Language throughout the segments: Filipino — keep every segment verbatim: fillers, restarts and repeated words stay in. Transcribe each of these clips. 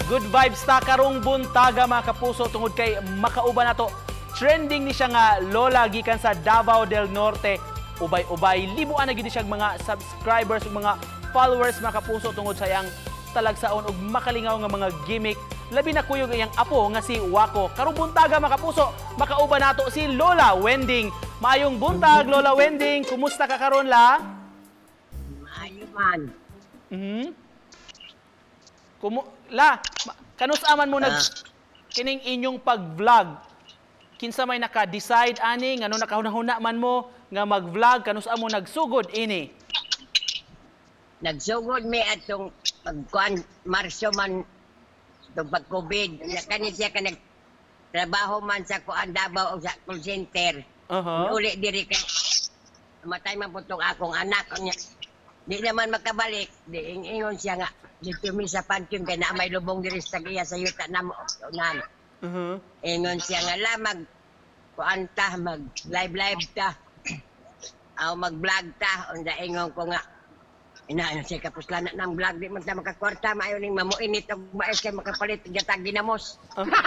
good vibes ta karong buntaga mga kapuso tungod kay makauban nato. Trending ni siya nga lola gikan sa Davao del Norte. Ubay-ubay libuan na gid siya mga subscribers ug mga followers mga kapuso tungod sa iyang talagsaon ug makalingaw nga mga gimmick. Labi na kuyog iyang apo nga si Wako. Karong buntaga mga kapuso, makauban nato si Lola Wending. Maayong buntag Lola Wending. Kumusta ka karon la? Maayo man. Mhm. Kumu la, kanus aman mo nag kining inyong pag-vlog. Kinsa may naka-decide ani ngano nakahuna-huna man mo nga mag-vlog kanus amo nagsugod ini? Nagsugod mi atong pagkuan Marsyo man itong pag-COVID. Kanit siya ka nagtrabaho man sa kuan Davao o sa call center. Uh-huh. Uli diri ka matay man putong akong anak. Di naman makabalik. Di ingon siya nga dito mi sa pantyong kay na may lubong diri sa tagiya sa yuta namo. Unan. Uh-huh. Ingon siya nga la mag kuan ta mag live live ta. Aw mag-vlog ta unda ingon ko nga ina siya kapos lang ng vlog di man ta makakwarta maayo ning mamuinit og maes kay makapalit gatag dinamos.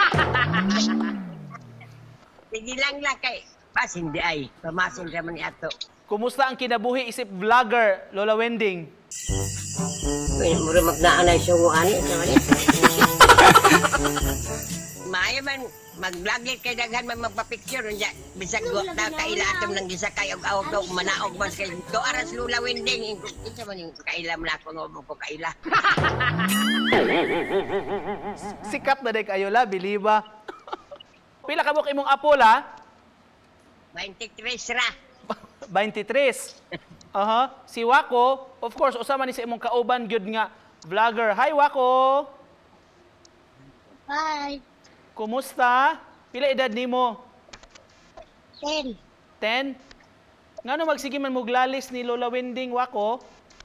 Sige lang la kay pas hindi ay pamasin ra man ni ato. Kumusta ang kinabuhi isip vlogger Lola Wending? Uy, mura magnaanay sunguan ni. Maayo man mag-vlog kay daghan man magpa-picture unya bisag go ta kaila atom nang gisakay og awog og manaog man kay to aras Lola Wending kinsa man yung kaila man ako nga mo ko kaila. Sikat na day kayo la, biliba. Pila ka mo imong apo la? twenty-three ra. twenty-three. Aha, si Wako, of course, usama ni sa imong kauban gyud nga vlogger. Hi Wako. Hi. Kumusta? Pila edad nimo? Ten. ten? Ngano magsige man mo glalis ni Lola Wending Wako?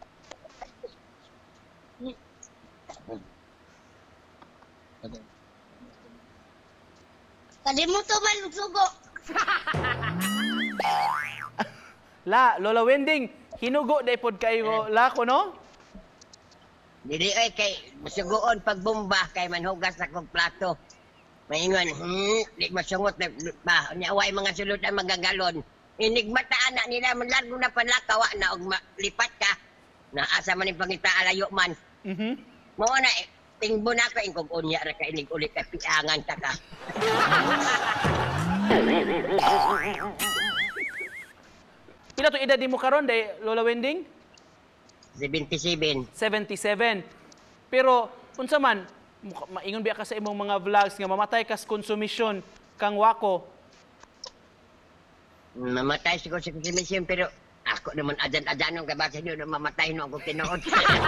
Kalimuto man sugo. La, Lola Wending, hinugo day pod kayo la ko no? Dili ay kay masugoon pagbomba kay manhugas na kong plato. Maingon, hmm, di masungot na ba, nyaway mga sulod ang magagalon. Inigmataan na nila, manlargo na panlakawa na og lipat ka. Naasa man yung pangita alayo man. Mhm. Mo na, eh, tingbo na ko, ingkog unya ra ka inig ulit ka piangan ka ka. Pila to edad nimo karon day Lola Wending? seventy-seven. seventy-seven. Pero unsa man maingon biya ka sa imong mga vlogs nga mamatay kas konsumisyon kang Wako. Mamatay siguro sa konsumisyon pero ako naman adan-adanon ka ba sa inyo na mamatay no ako tinuod.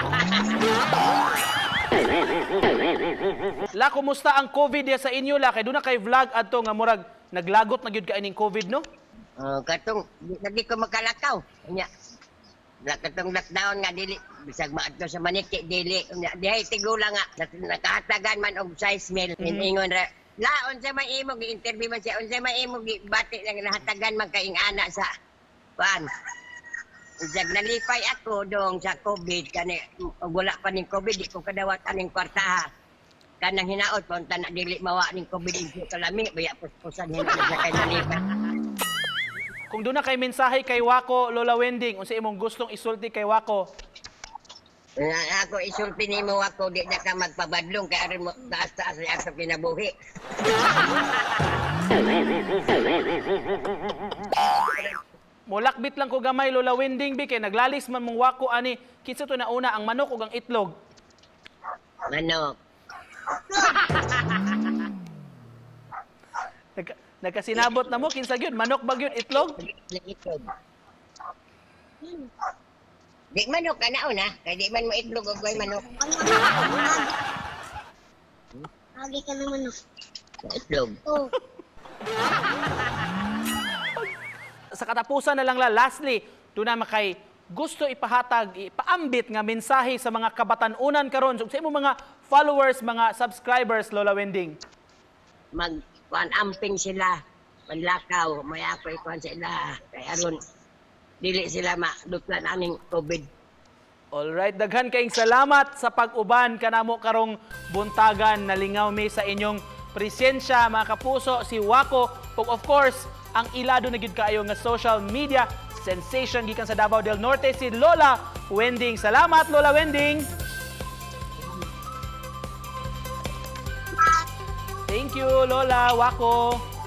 La, kumusta ang COVID ya sa inyo la? Kay doon na kay vlog adto nga murag naglagot na gyud ka ining COVID no? Uh, katong lagi ko makalakaw. Nya. Katong lockdown nga dili bisag maadto sa maniki dili dihay tigula nga nakahatagan man og size meal. Mm-hmm. Ingon ra la unsa may imo gi-interview man siya unsa may imo gibati lang nahatagan man kay ana sa pan. Isag nalipay ako dong sa COVID kani wala pa ning COVID di ko kadawat aning kwartaha. Kanang hinaot punta na dili mawa ning COVID ing kalami baya puspusan hina sa kay nalipay. Kung doon na kay mensahe kay Wako, Lola Wending, unsa imong gustong isulti kay Wako? Uh, ako isulti nimo ako di na ka magpabadlong kay aron mo taas-taas sa ato kinabuhi. Mulakbit lang ko gamay Lola Wending bi kay naglalis man mong Wako ani kinsa to na una ang manok ug ang itlog. Manok. Nag nagkasinabot na mo kinsa gyud manok ba gyud itlog? Itlog. Di manok ka na una, kaya di man mo itlog o gawin manok. Lagi ka naman. Itlog. Oh. Sa katapusan na lang la, lastly, doon na makay gusto ipahatag, ipaambit nga mensahe sa mga kabatanunan karon sa imong mga followers, mga subscribers, Lola Wending. Mag amping sila, manlakaw, may ako ikuan sila, kaya aron dili sila madutlan aning COVID. Alright, daghan kayong salamat sa pag-uban kanamo karong buntagan. Nalingaw mi sa inyong presensya, mga kapuso, si Wako, ug of course, ang ilado na gyud kaayo nga social media sensation gikan sa Davao del Norte, si Lola Wending. Salamat, Lola Wending. Thank you, Lola Wako.